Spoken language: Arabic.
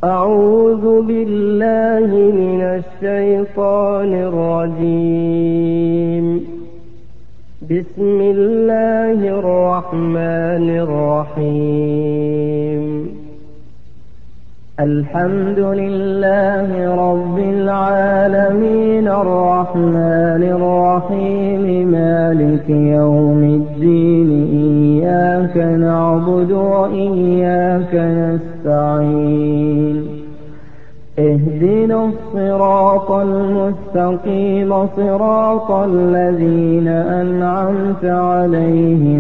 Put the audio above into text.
أعوذ بالله من الشيطان الرجيم. بسم الله الرحمن الرحيم. الحمد لله رب العالمين الرحمن الرحيم مالك يوم الدين إياك نعبد وإياك نستعين. اهدنا الصراط المستقيم صراط الذين أنعمت عليهم